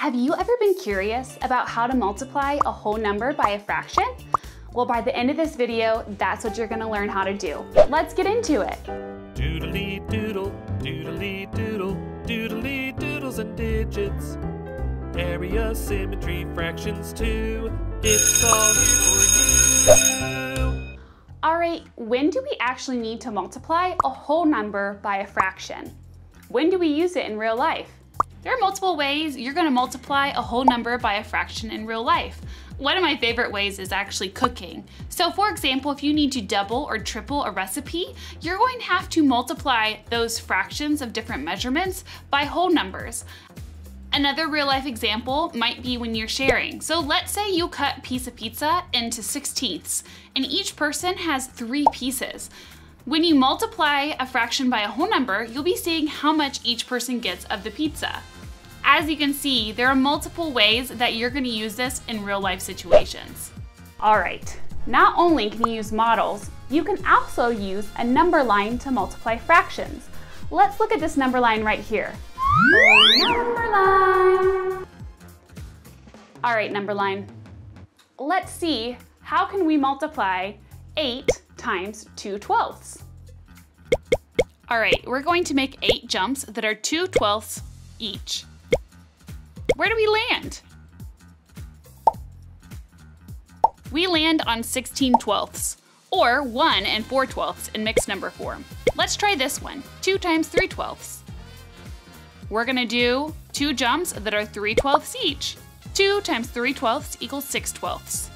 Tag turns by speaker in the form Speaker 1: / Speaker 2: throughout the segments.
Speaker 1: Have you ever been curious about how to multiply a whole number by a fraction? Well, by the end of this video, that's what you're gonna learn how to do. Let's get into it.
Speaker 2: Doodly doodle, doodly doodle, doodly doodles and digits. Area, symmetry, fractions too. It's all here for you.
Speaker 1: All right, when do we actually need to multiply a whole number by a fraction? When do we use it in real life? There are multiple ways you're gonna multiply a whole number by a fraction in real life. One of my favorite ways is actually cooking. So for example, if you need to double or triple a recipe, you're going to have to multiply those fractions of different measurements by whole numbers. Another real life example might be when you're sharing. So let's say you cut a piece of pizza into 16ths and each person has 3 pieces. When you multiply a fraction by a whole number, you'll be seeing how much each person gets of the pizza. As you can see, there are multiple ways that you're gonna use this in real life situations. All right, not only can you use models, you can also use a number line to multiply fractions. Let's look at this number line right here. Number line. All right, number line. Let's see, how can we multiply 8 times 2/12? All right, we're going to make 8 jumps that are 2/12 each. Where do we land? We land on 16/12, or 1 and 4/12 in mixed number form. Let's try this one, 2 times 3/12. We're gonna do 2 jumps that are 3/12 each. 2 times 3/12 equals 6/12.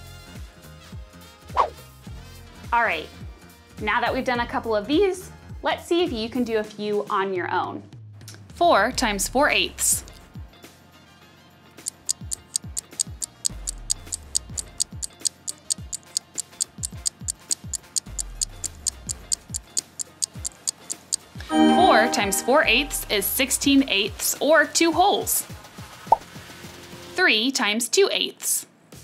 Speaker 1: All right, now that we've done a couple of these, let's see if you can do a few on your own. 4 times 4/8. 4 times 4/8 is 16/8 or 2 wholes. 3 times 2/8.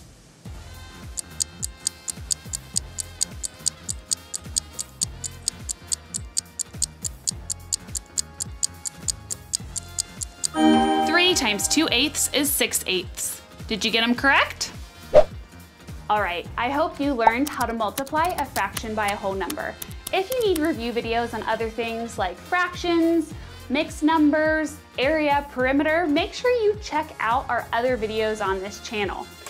Speaker 1: 3 times 2/8 is 6/8. Did you get them correct? All right, I hope you learned how to multiply a fraction by a whole number. If you need review videos on other things like fractions, mixed numbers, area, perimeter, make sure you check out our other videos on this channel.